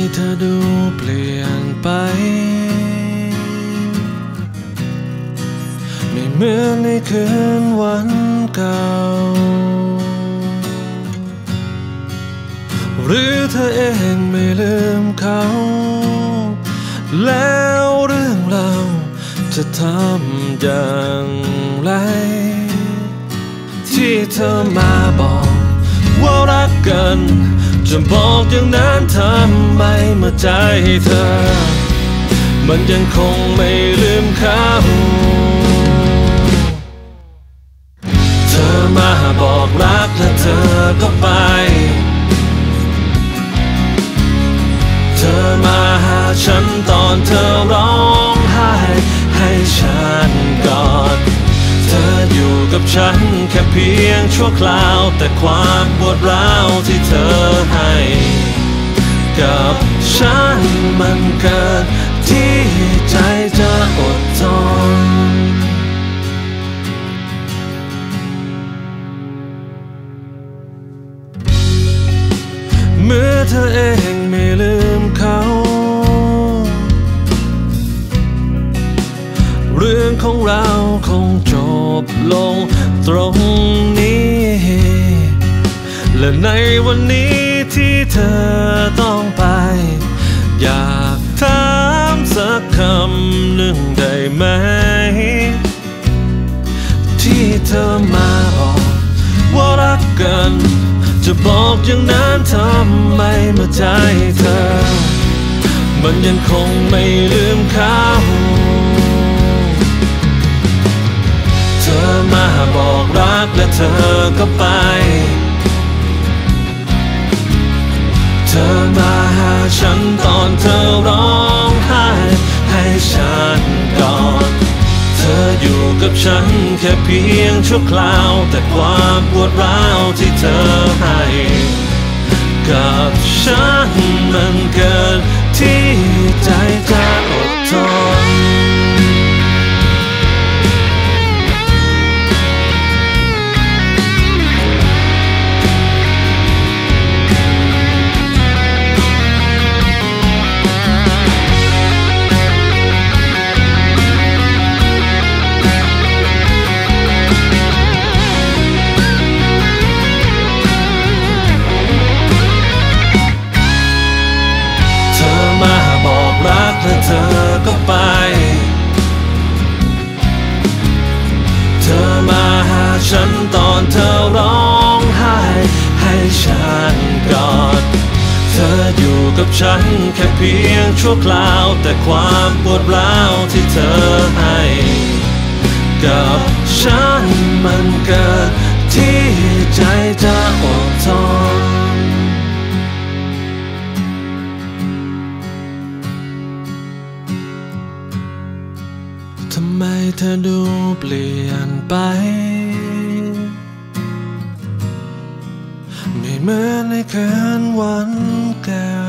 เธอดูเปลี่ยนไปไม่เหมือนในคืนวันเก่าหรือเธอเองไม่ลืมเขาแล้วเรื่องเราจะทำอย่างไรที่เธอมาบอกว่ารักกันจะบอกอย่างนั้นทำไมเมื่อใจเธอมันยังคงไม่ลืมเขาเธอมาบอกรักและเธอก็ไปเธอมาหาฉันตอนเธอร้องไห้ให้ฉันกอดเธออยู่กับฉันแค่เพียงชั่วคราวแต่ความปวดร้าวที่เธอให้กับฉันมันเกินที่ใจจะอดทนเมื่อเธอเองไม่ลืมเขาเรื่องของเราคงจบลงตรงนี้และในวันนี้ที่เธอต้องไปอยากถามสักคำหนึ่งได้ไหมที่เธอมาบอกว่ารักกันจะบอกอย่างนั้นทำไมเมื่อใจเธอมันยังคงไม่ลืมเขาเธอมาบอกรักและเธอก็ไปเธอมาหาฉันตอนเธอร้องไห้ให้ฉันกอดเธออยู่กับฉันแค่เพียงชั่วคราวแต่ความปวดร้าวที่เธอให้กับฉันมันเกินที่ใจจะอดทนและเธอก็ไปเธอมาหาฉันตอนเธอร้องไห้ให้ฉันกอดเธออยู่กับฉันแค่เพียงชั่วคราวแต่ความปวดร้าวที่เธอให้กับฉันมันเกินที่ใจจะอดทนทำไมเธอดูเปลี่ยนไปไม่เหมือนในคืนวันเก่า